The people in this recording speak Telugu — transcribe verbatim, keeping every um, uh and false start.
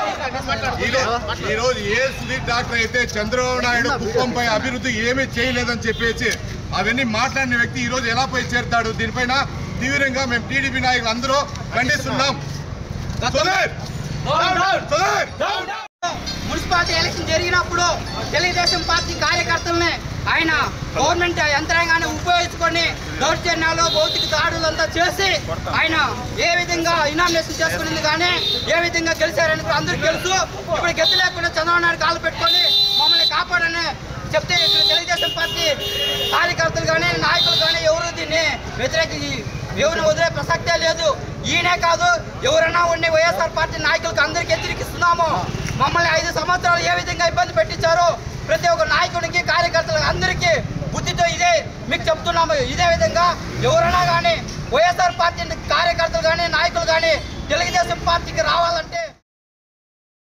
ఈ రోజు ఏ సుధీర్ డాక్టర్ అయితే చంద్రబాబు నాయుడు కుప్పంపై అభివృద్ధి ఏమీ చేయలేదని చెప్పేసి అవన్నీ మాట్లాడిన వ్యక్తి ఈ రోజు ఎలా పోయి చేరుతాడు? దీనిపైన తీవ్రంగా మేము టీడీపీ నాయకులు అందరూ ఖండిస్తున్నాం. మున్సిపాలిటీ ఎలక్షన్ జరిగినప్పుడు తెలుగుదేశం పార్టీ కార్యకర్తలనే ఆయన గవర్నమెంట్ యంత్రాంగాన్ని ఉపయోగించుకొని దౌర్జన్యాలు భౌతిక దాడులంతా చేసి ఆయన ఏ విధంగా ఇనామినేషన్ చేసుకునేది కానీ ఏ విధంగా గెలిచారని అందరికీ తెలుసు. ఇప్పుడు గెలుపు లేకుండా చంద్రబాబు నాయుడు కాలు పెట్టుకొని మమ్మల్ని కాపాడని చెప్తే ఇక్కడ తెలుగుదేశం పార్టీ కార్యకర్తలు కానీ నాయకులు కానీ ఎవరు దీన్ని వ్యతిరేకి ఎవరు వదిలే ప్రసక్తే లేదు. ఈయనే కాదు ఎవరైనా ఉండే వైఎస్ఆర్ పార్టీ నాయకులకు అందరికీ హెచ్చరిస్తున్నాము. మమ్మల్ని ఐదు సంవత్సరాలు ఏ విధంగా ఇబ్బంది పెట్టించారో ప్రతి ఒక్క నాయకుడికి కార్యకర్తలకు అందరికీ బుద్ధితో ఇదే మీకు చెప్తున్నాము. ఇదే విధంగా ఎవరైనా కానీ వైఎస్ఆర్ పార్టీ కార్యకర్తలు కానీ నాయకులు కానీ తెలుగుదేశం పార్టీకి రావాలంటే